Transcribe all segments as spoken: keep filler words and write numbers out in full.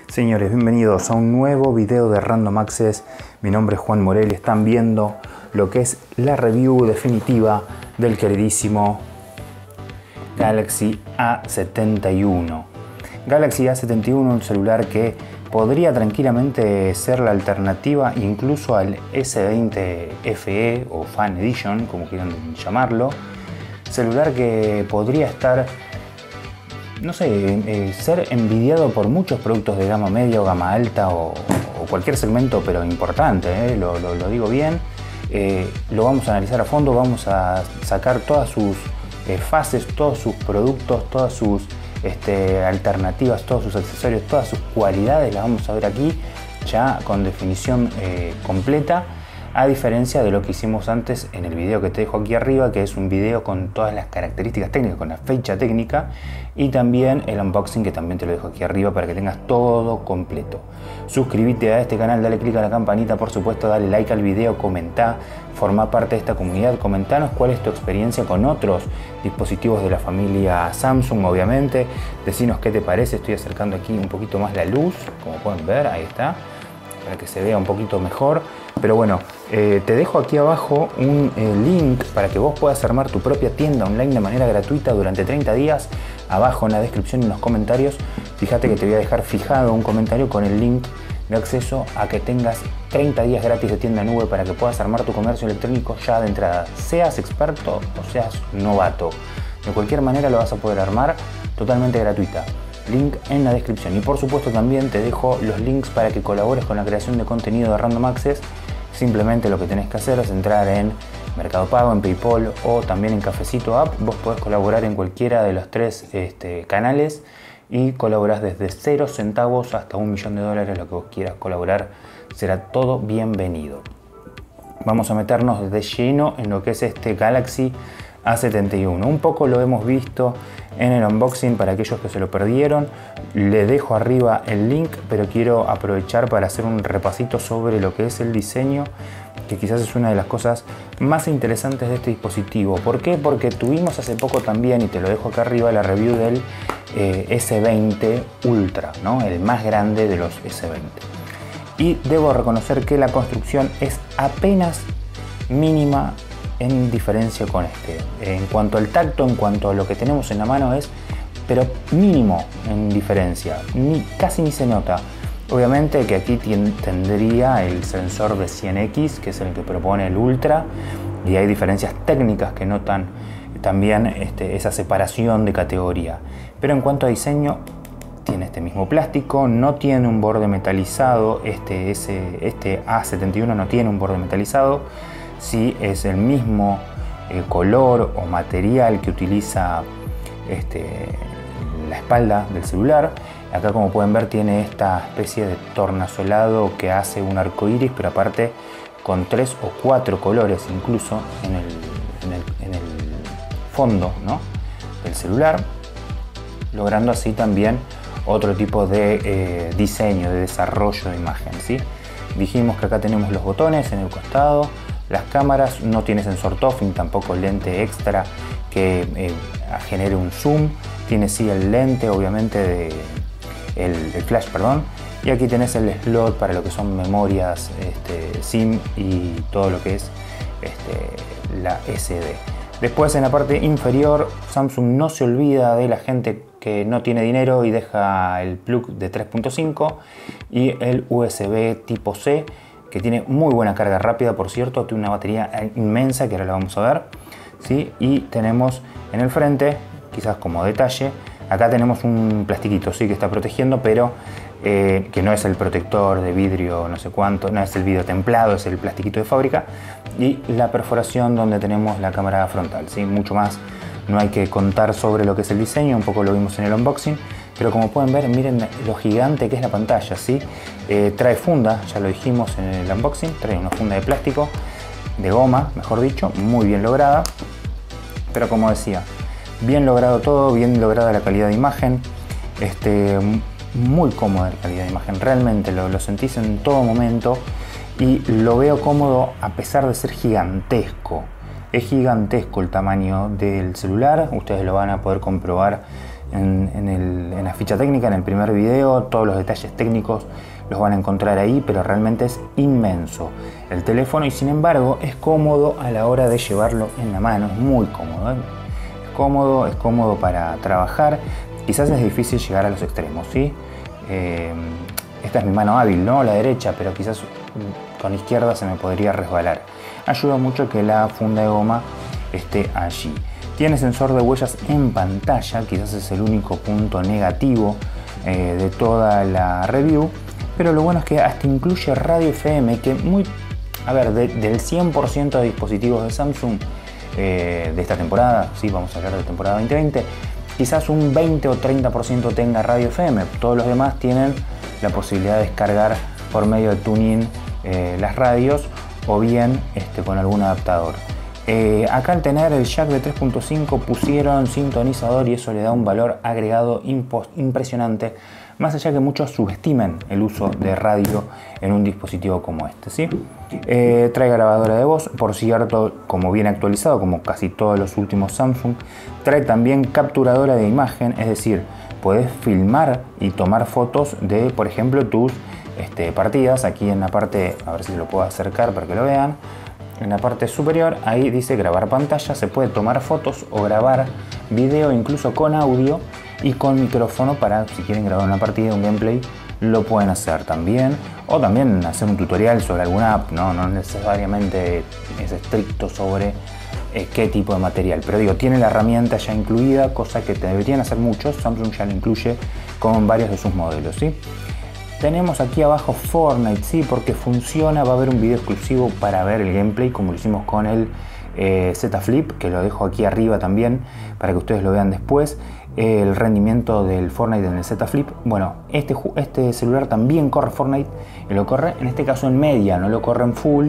Señores, bienvenidos a un nuevo video de Random Access. Mi nombre es Juan Morel y están viendo lo que es la review definitiva del queridísimo Galaxy A setenta y uno. Galaxy A setenta y uno, un celular que podría tranquilamente ser la alternativa incluso al S veinte F E o Fan Edition, como quieran llamarlo. Celular que podría estar, no sé, eh, ser envidiado por muchos productos de gama media o gama alta o, o cualquier segmento, pero importante, eh, lo, lo, lo digo bien. Eh, lo vamos a analizar a fondo, vamos a sacar todas sus eh, fases, todos sus productos, todas sus este, alternativas, todos sus accesorios, todas sus cualidades, las vamos a ver aquí ya con definición eh, completa. A diferencia de lo que hicimos antes en el video que te dejo aquí arriba, que es un video con todas las características técnicas, con la fecha técnica, y también el unboxing, que también te lo dejo aquí arriba para que tengas todo completo. Suscríbete a este canal, dale click a la campanita, por supuesto, dale like al video, comenta, forma parte de esta comunidad, comentanos cuál es tu experiencia con otros dispositivos de la familia Samsung, obviamente. Decinos qué te parece. Estoy acercando aquí un poquito más la luz, como pueden ver, ahí está, para que se vea un poquito mejor. Pero bueno, eh, te dejo aquí abajo un eh, link para que vos puedas armar tu propia tienda online de manera gratuita durante treinta días. Abajo en la descripción y en los comentarios, fíjate que te voy a dejar fijado un comentario con el link de acceso a que tengas treinta días gratis de tienda nube para que puedas armar tu comercio electrónico ya de entrada. Seas experto o seas novato, de cualquier manera lo vas a poder armar totalmente gratuita. Link en la descripción. Y por supuesto también te dejo los links para que colabores con la creación de contenido de Random Access. Simplemente lo que tenés que hacer es entrar en Mercado Pago, en PayPal o también en Cafecito App. Vos podés colaborar en cualquiera de los tres este, canales y colaborás desde cero centavos hasta un millón de dólares, lo que vos quieras colaborar. Será todo bienvenido. Vamos a meternos de lleno en lo que es este Galaxy A setenta y uno. Un poco lo hemos visto en el unboxing para aquellos que se lo perdieron. Le dejo arriba el link, pero quiero aprovechar para hacer un repasito sobre lo que es el diseño, que quizás es una de las cosas más interesantes de este dispositivo. ¿Por qué? Porque tuvimos hace poco también, y te lo dejo acá arriba, la review del eh, S veinte Ultra, ¿no? El más grande de los S veinte. Y debo reconocer que la construcción es apenas mínima en diferencia con este. En cuanto al tacto, en cuanto a lo que tenemos en la mano, es pero mínimo en diferencia, ni, casi ni se nota. Obviamente que aquí tendría el sensor de cien equis, que es el que propone el Ultra, y hay diferencias técnicas que notan también este, esa separación de categoría. Pero en cuanto a diseño, tiene este mismo plástico, no tiene un borde metalizado. Este, ese, este A setenta y uno no tiene un borde metalizado. Sí, es el mismo eh, color o material que utiliza este, la espalda del celular. Acá, como pueden ver, tiene esta especie de tornasolado que hace un arco iris, pero aparte con tres o cuatro colores incluso en el, en el, en el fondo, ¿no?, del celular, logrando así también otro tipo de eh, diseño, de desarrollo de imagen, ¿sí? Dijimos que acá tenemos los botones en el costado. Las cámaras, no tiene sensor TOF ni tampoco lente extra que eh, genere un zoom. Tiene sí el lente, obviamente, de, el, el flash, perdón. Y aquí tenés el slot para lo que son memorias este, SIM y todo lo que es este, la S D. Después, en la parte inferior, Samsung no se olvida de la gente que no tiene dinero y deja el plug de tres punto cinco y el U S B tipo C, que tiene muy buena carga rápida, por cierto, tiene una batería inmensa que ahora la vamos a ver, ¿sí? Y tenemos en el frente, quizás como detalle, acá tenemos un plastiquito, sí, que está protegiendo, pero eh, que no es el protector de vidrio no sé cuánto, no es el vidrio templado, es el plastiquito de fábrica, y la perforación donde tenemos la cámara frontal, ¿sí? Mucho más no hay que contar sobre lo que es el diseño, un poco lo vimos en el unboxing. Pero como pueden ver, miren lo gigante que es la pantalla, ¿sí? Eh, trae funda, ya lo dijimos en el unboxing, trae una funda de plástico, de goma, mejor dicho, muy bien lograda. Pero como decía, bien logrado todo, bien lograda la calidad de imagen, este, muy cómoda la calidad de imagen, realmente lo, lo sentís en todo momento y lo veo cómodo a pesar de ser gigantesco. Es gigantesco el tamaño del celular, ustedes lo van a poder comprobar en, en, el, en la ficha técnica, en el primer video. Todos los detalles técnicos los van a encontrar ahí, pero realmente es inmenso el teléfono y sin embargo es cómodo a la hora de llevarlo en la mano. Es muy cómodo, ¿eh? Es cómodo, es cómodo para trabajar. Quizás es difícil llegar a los extremos, ¿sí? Eh, esta es mi mano hábil, ¿no? La derecha, pero quizás con la izquierda se me podría resbalar. Ayuda mucho que la funda de goma esté allí. Tiene sensor de huellas en pantalla, quizás es el único punto negativo eh, de toda la review, pero lo bueno es que hasta incluye radio F M, que muy, a ver, de, del cien por ciento de dispositivos de Samsung eh, de esta temporada, sí, vamos a hablar de temporada veinte veinte, quizás un veinte o treinta por ciento tenga radio F M, todos los demás tienen la posibilidad de descargar por medio de tuning eh, las radios o bien este, con algún adaptador. Eh, acá al tener el jack de tres punto cinco pusieron sintonizador y eso le da un valor agregado impresionante, más allá que muchos subestimen el uso de radio en un dispositivo como este, ¿sí? Eh, trae grabadora de voz, por cierto, como bien actualizado, como casi todos los últimos Samsung. Trae también capturadora de imagen, es decir, puedes filmar y tomar fotos de, por ejemplo, tus este, partidas. Aquí en la parte, a ver si lo puedo acercar para que lo vean. En la parte superior, ahí dice grabar pantalla, se puede tomar fotos o grabar video incluso con audio y con micrófono para si quieren grabar una partida, un gameplay, lo pueden hacer también. O también hacer un tutorial sobre alguna app, no, no necesariamente es estricto sobre eh, qué tipo de material. Pero digo, tiene la herramienta ya incluida, cosa que deberían hacer muchos, Samsung ya la incluye con varios de sus modelos, ¿sí? Tenemos aquí abajo Fortnite, sí, porque funciona, va a haber un video exclusivo para ver el gameplay, como lo hicimos con el eh, Z Flip, que lo dejo aquí arriba también, para que ustedes lo vean después, eh, el rendimiento del Fortnite en el Z Flip. Bueno, este, este celular también corre Fortnite, y lo corre, en este caso en media, no lo corre en full,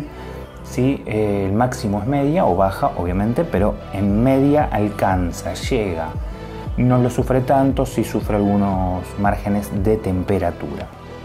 sí, eh, el máximo es media, o baja, obviamente, pero en media alcanza, llega. No lo sufre tanto, sí sufre algunos márgenes de temperatura.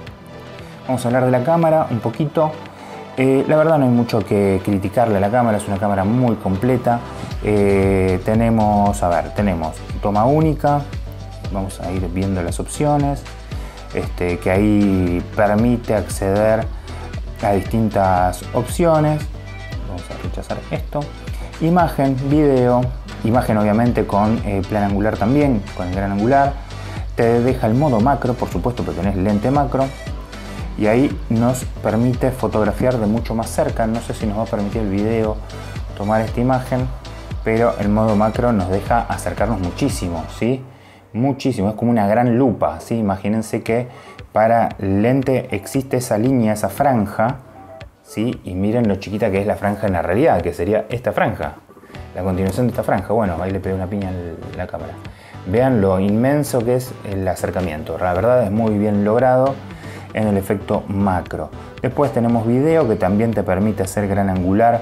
Vamos a hablar de la cámara un poquito. Eh, la verdad no hay mucho que criticarle a la cámara, es una cámara muy completa. Eh, tenemos, a ver, tenemos toma única, vamos a ir viendo las opciones, este, que ahí permite acceder a distintas opciones. Vamos a rechazar esto. Imagen, video, imagen obviamente con eh, plan angular también, con el gran angular. Te deja el modo macro, por supuesto, porque tenés lente macro. Y ahí nos permite fotografiar de mucho más cerca. No sé si nos va a permitir el video tomar esta imagen, pero el modo macro nos deja acercarnos muchísimo, ¿sí? Muchísimo, es como una gran lupa, ¿sí? Imagínense que para el lente existe esa línea, esa franja, ¿sí? Y miren lo chiquita que es la franja en la realidad, que sería esta franja, la continuación de esta franja. Bueno, ahí le pegué una piña a la cámara. Vean lo inmenso que es el acercamiento, la verdad es muy bien logrado en el efecto macro. Después tenemos video, que también te permite hacer gran angular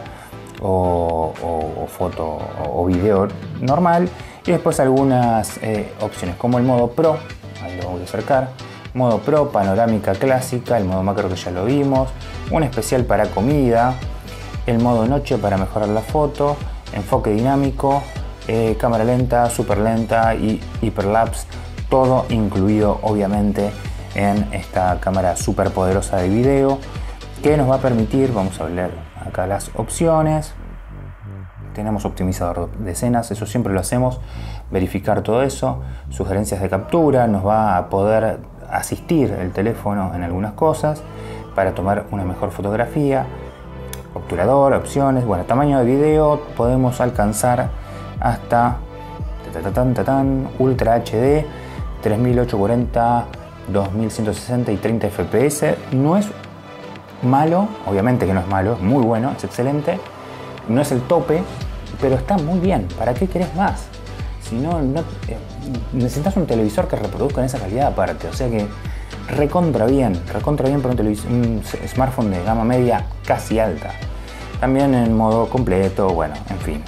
o, o, o foto o, o video normal. Y después algunas eh, opciones como el modo Pro, ahí lo voy a acercar, modo Pro, panorámica clásica, el modo macro que ya lo vimos, un especial para comida, el modo noche para mejorar la foto, enfoque dinámico, eh, cámara lenta, super lenta y hiperlapse, todo incluido obviamente en esta cámara súper poderosa de video, que nos va a permitir, vamos a ver acá las opciones, tenemos optimizador de escenas, eso siempre lo hacemos, verificar todo eso, sugerencias de captura, nos va a poder asistir el teléfono en algunas cosas para tomar una mejor fotografía, obturador, opciones, bueno, tamaño de video, podemos alcanzar hasta tatán, tatán, Ultra H D, tres mil ochocientos cuarenta, dos mil ciento sesenta y treinta F P S. No es malo, obviamente que no es malo, es muy bueno, es excelente. No es el tope, pero está muy bien. ¿Para qué querés más? Si no, no eh, necesitas un televisor que reproduzca en esa calidad aparte. O sea que recontra bien, recontra bien para un, un smartphone de gama media casi alta. También en modo completo, bueno, en fin.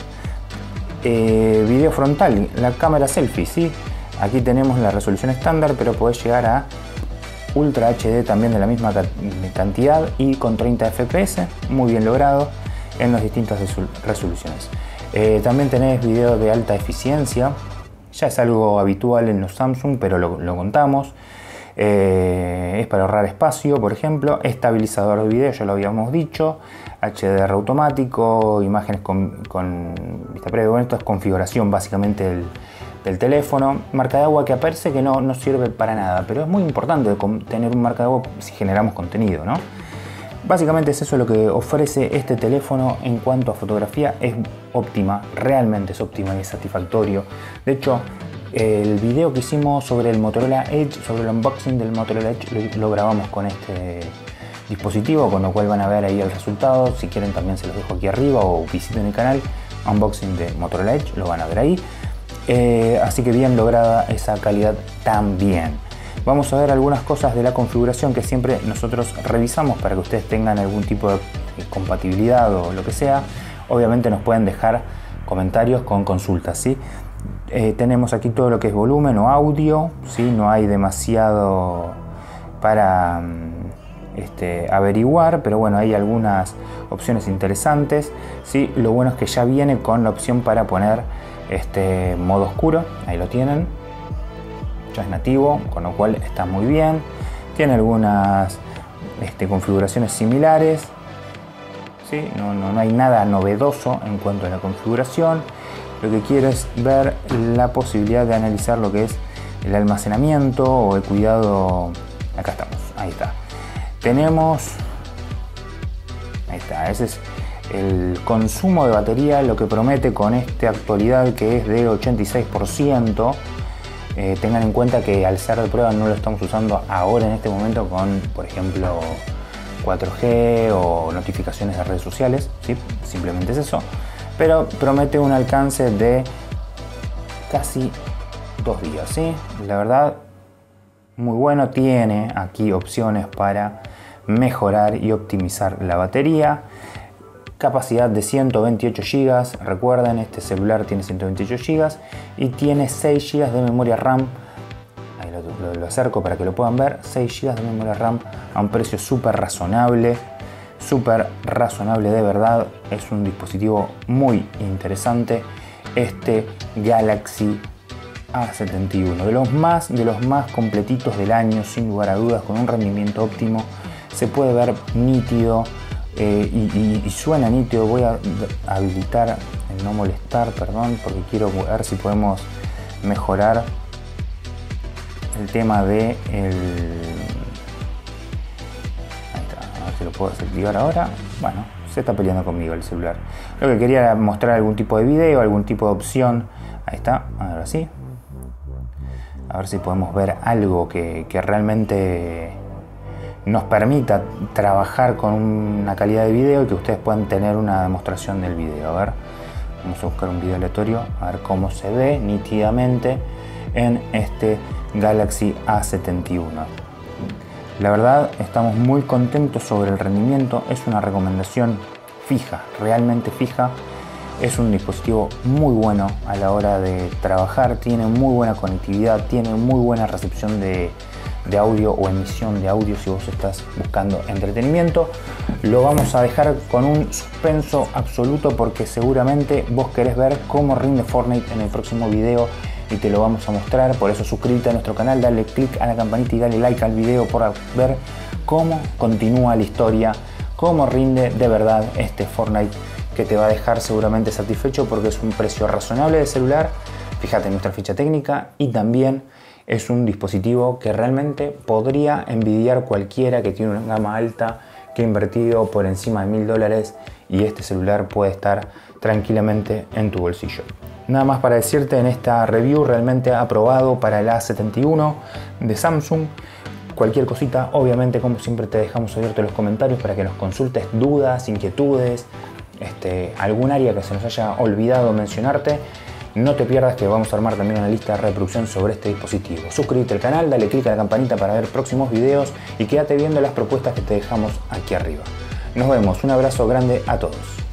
Eh, video frontal, la cámara selfie, ¿sí? Aquí tenemos la resolución estándar, pero podés llegar a Ultra H D también de la misma cantidad y con treinta F P S, muy bien logrado en las distintas resoluciones. Eh, también tenés video de alta eficiencia, Ya es algo habitual en los Samsung, pero lo, lo contamos. Eh, es para ahorrar espacio, por ejemplo. Estabilizador de video, ya lo habíamos dicho. H D R automático, imágenes con, con vista previa. Bueno, esto es configuración básicamente del, del teléfono. Marca de agua, que aparece que no, no sirve para nada, pero es muy importante tener un marca de agua si generamos contenido, ¿no? Básicamente es eso lo que ofrece este teléfono en cuanto a fotografía. Es óptima, realmente es óptima y es satisfactorio. De hecho, el video que hicimos sobre el Motorola Edge, sobre el unboxing del Motorola Edge, lo, lo grabamos con este dispositivo, con lo cual van a ver ahí el resultado. Si quieren también se los dejo aquí arriba o visiten el canal unboxing de Motorola Edge, lo van a ver ahí. Eh, así que bien lograda esa calidad también. Vamos a ver algunas cosas de la configuración que siempre nosotros revisamos para que ustedes tengan algún tipo de compatibilidad o lo que sea. Obviamente nos pueden dejar comentarios con consultas, ¿sí? Eh, tenemos aquí todo lo que es volumen o audio, ¿sí? No hay demasiado para este, averiguar, pero bueno, hay algunas opciones interesantes, ¿sí? Lo bueno es que ya viene con la opción para poner este modo oscuro, ahí lo tienen. Ya es nativo, con lo cual está muy bien. Tiene algunas este, configuraciones similares, ¿sí? No, no, no hay nada novedoso en cuanto a la configuración. Lo que quiero es ver la posibilidad de analizar lo que es el almacenamiento o el cuidado. Acá estamos, ahí está. Tenemos, ahí está, ese es el consumo de batería, lo que promete con esta actualidad, que es de ochenta y seis por ciento. Eh, tengan en cuenta que al ser de prueba no lo estamos usando ahora en este momento con, por ejemplo, cuatro G o notificaciones de redes sociales, ¿sí? Simplemente es eso, pero promete un alcance de casi dos días, ¿sí? La verdad, muy bueno. Tiene aquí opciones para mejorar y optimizar la batería. Capacidad de ciento veintiocho gigas, recuerden, este celular tiene ciento veintiocho gigas y tiene seis gigas de memoria RAM. Ahí lo, lo, lo acerco para que lo puedan ver. seis gigas de memoria RAM a un precio súper razonable, súper razonable de verdad. Es un dispositivo muy interesante, este Galaxy A setenta y uno, de los más, de los más completitos del año, sin lugar a dudas, con un rendimiento óptimo. Se puede ver nítido. Eh, y, y, y suena nítido. Voy a habilitar el no molestar, perdón, porque quiero ver si podemos mejorar el tema de el... Ahí está, a ver si lo puedo desactivar ahora. Bueno, se está peleando conmigo el celular. Lo que quería era mostrar algún tipo de video, algún tipo de opción. Ahí está, ahora sí. A ver si podemos ver algo que, que realmente nos permita trabajar con una calidad de video y que ustedes puedan tener una demostración del video. A ver, vamos a buscar un video aleatorio, a ver cómo se ve nítidamente en este Galaxy A setenta y uno. La verdad, estamos muy contentos sobre el rendimiento. Es una recomendación fija, realmente fija. Es un dispositivo muy bueno a la hora de trabajar, tiene muy buena conectividad, tiene muy buena recepción de de audio o emisión de audio si vos estás buscando entretenimiento. Lo vamos a dejar con un suspenso absoluto porque seguramente vos querés ver cómo rinde Fortnite en el próximo video y te lo vamos a mostrar. Por eso suscríbete a nuestro canal, dale click a la campanita y dale like al video para ver cómo continúa la historia, cómo rinde de verdad este Fortnite, que te va a dejar seguramente satisfecho porque es un precio razonable de celular. Fíjate en nuestra ficha técnica y también es un dispositivo que realmente podría envidiar cualquiera que tiene una gama alta, que ha invertido por encima de mil dólares, y este celular puede estar tranquilamente en tu bolsillo. Nada más para decirte en esta review, realmente aprobado para el A setenta y uno de Samsung. Cualquier cosita, obviamente, como siempre, te dejamos abiertos los comentarios para que nos consultes dudas, inquietudes, este, algún área que se nos haya olvidado mencionarte. No te pierdas que vamos a armar también una lista de reproducción sobre este dispositivo. Suscríbete al canal, dale click a la campanita para ver próximos videos y quédate viendo las propuestas que te dejamos aquí arriba. Nos vemos, un abrazo grande a todos.